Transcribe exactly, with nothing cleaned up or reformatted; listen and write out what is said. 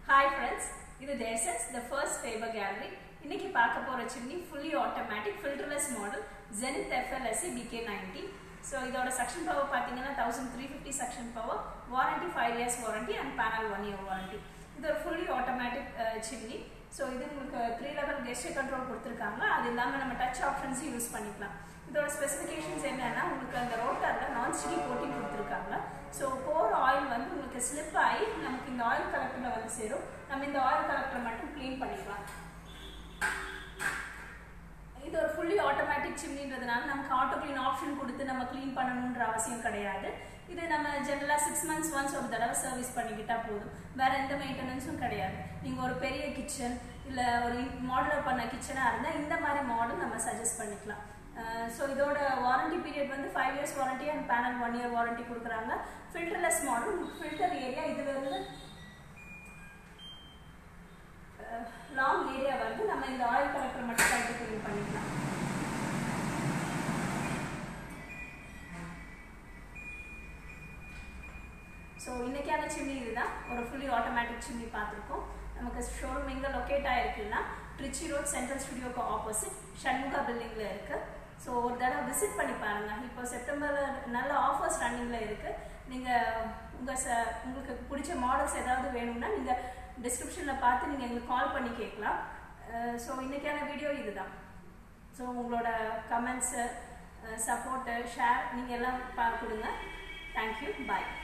Hi friends, this is Desens, the first Faber Gallery. இன்னைக்கு பார்க்க போற chimney fully automatic filterless model Zenith F L S E B K ninety. So இதோட suction power பாத்தீங்கன்னா thirteen fifty suction power, warranty five years warranty and panel one year warranty. இது ஒரு fully automatic uh, chimney. So இது உங்களுக்கு three level gesture control கொடுத்திருக்காங்க. அது இல்லாம நம்ம touch options யூஸ் பண்ணிக்கலாம். இதோட ஸ்பெசிஃபிகேஷன்ஸ் என்னன்னா உங்களுக்கு அந்த ரோட்டர்ல நான் ஸ்டிக்கி கோட்டிங் கொடுத்திருக்காங்க. சோ போர் ஆயில் வந்து உங்களுக்கு ஸ்லிப் ஆகி நமக்கு இந்த ஆயில் கலெக்டர்ல வந்து சேரும். நம்ம இந்த ஆயில் கலெக்டரை மட்டும் க்ளீன் பண்ணிக்கலாம். இது ஒரு fully automatic chimneyன்றதுனால நமக்கு ஆட்டோ க்ளீன் ஆப்ஷன் கொடுத்து நம்ம க்ளீன் பண்ணணும்ன்ற அவசியம் கிடையாது. இது நம்ம ஜெனரலா six months once ஒரு தடவை சர்வீஸ் பண்ணிக்கிட்டா போதும். வேற எந்த மெயின்டெனன்ஸும் கிடையாது. நீங்க ஒரு பெரிய கிச்சன் இல்ல ஒரு மாடலர் பண்ண கிச்சனா இருந்தா இந்த மாதிரி மாடல் நம்ம சஜஸ்ட் பண்ணிக்கலாம். So இதோட வாரண்டி பீரியட் வந்து five years warranty and panel one year warranty கொடுக்கறாங்க. ஃபில்டர்லெஸ் மாடல், ஃபில்டர் ஏரியா இதுல இருந்து லாங் ஏரியா வந்து நம்ம இந்த ஆயில் கலெக்டர் மட்டும் கழட்டி க்ளீன் பண்ணிக்கலாம். ஸோ இன்னைக்கான சிம்னி இதுதான், ஒரு ஃபுல்லி ஆட்டோமேட்டிக் சிம்னி பார்த்துருக்கோம். நமக்கு ஷோரூம் எங்கே லொக்கேட் ஆகிருக்குன்னா ட்ரிச்சி ரோட் சென்ட்ரல் ஸ்டுடியோக்கு ஆப்போசிட் ஷண்முகா பில்டிங்கில் இருக்குது. ஸோ ஒரு தடவை விசிட் பண்ணி பாருங்கள். இப்போ செப்டம்பரில் நல்ல ஆஃபர்ஸ் ரன்னிங்கில் இருக்குது. நீங்கள் உங்கள் ச உங்களுக்கு பிடிச்ச மாடல்ஸ் ஏதாவது வேணும்னா நீங்கள் டிஸ்கிரிப்ஷனில் பார்த்து நீங்கள் எங்களுக்கு கால் பண்ணி கேட்கலாம். ஸோ இன்றைக்கான வீடியோ இதுதான். ஸோ உங்களோட கமெண்ட்ஸு, சப்போர்ட்டு, ஷேர் நீங்கள் எல்லாம் பா கொடுங்க. தேங்க்யூ, பாய்.